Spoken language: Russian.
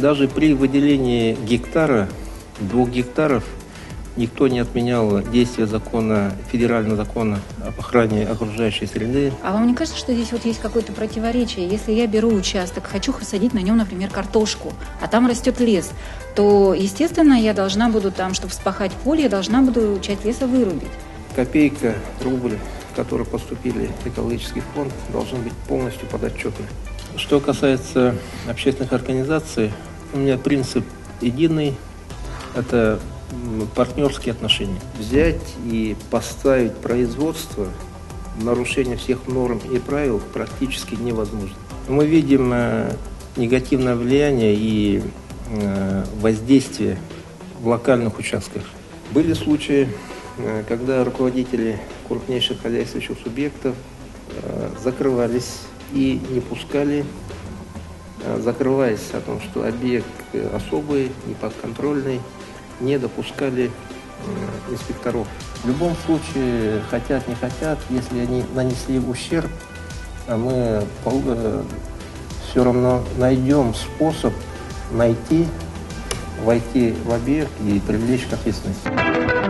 Даже при выделении гектара, 2 гектаров, никто не отменял действие закона, федерального закона об охране окружающей среды. А вам не кажется, что здесь вот есть какое-то противоречие? Если я беру участок, хочу посадить на нем, например, картошку, а там растет лес, то, естественно, я должна буду там, чтобы вспахать поле, я должна буду часть леса вырубить. Копейка, рубль, которые поступили в экологический фонд, должны быть полностью подотчетны. Что касается общественных организаций, у меня принцип единый – это партнерские отношения. Взять и поставить производство в нарушение всех норм и правил практически невозможно. Мы видим негативное влияние и воздействие в локальных участках. Были случаи, когда руководители крупнейших хозяйствующих субъектов закрывались и не пускали, закрываясь о том, что объект особый, неподконтрольный, не допускали инспекторов. В любом случае, хотят, не хотят, если они нанесли ущерб, мы все равно найдем способ войти в объект и привлечь к ответственности.